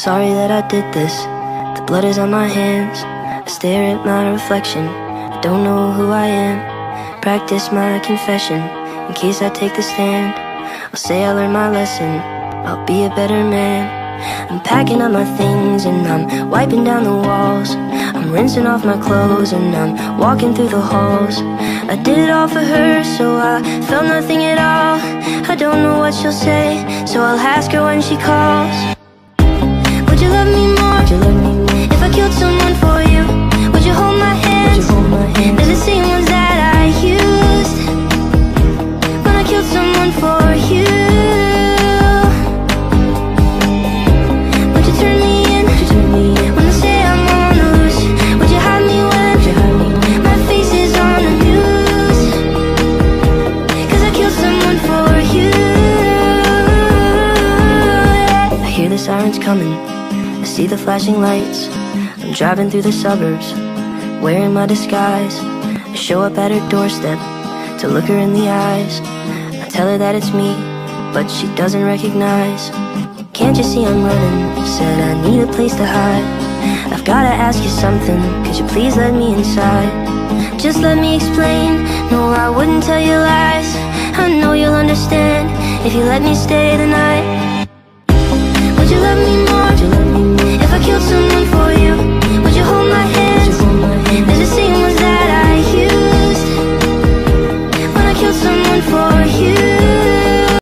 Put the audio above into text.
sorry that I did this. The blood is on my hands. I stare at my reflection. I don't know who I am. Practice my confession in case I take the stand. I'll say I learned my lesson. I'll be a better man. I'm packing up my things and I'm wiping down the walls. I'm rinsing off my clothes and I'm walking through the halls. I did it all for her, so I felt nothing at all. I don't know what she'll say, so I'll ask her when she calls. Would you love me more? Would you love me more? If I killed someone for you, would you hold my hands? Would you hold my hands? They're the same ones that I used when I killed someone for you. Would you turn me in? Would you turn me in? When they say I'm on the loose, would you hide me when? Would you hide me when? My face is on the news, 'cause I killed someone for you. I hear the sirens coming, I see the flashing lights. I'm driving through the suburbs, wearing my disguise. I show up at her doorstep to look her in the eyes. I tell her that it's me, but she doesn't recognize. Can't you see I'm running? Said I need a place to hide. I've gotta ask you something, could you please let me inside? Just let me explain, no I wouldn't tell you lies. I know you'll understand if you let me stay the night. Would you love me more? Would you love me more? If I killed someone for you, would you hold my hands? They're the same ones that I used when I killed someone for you.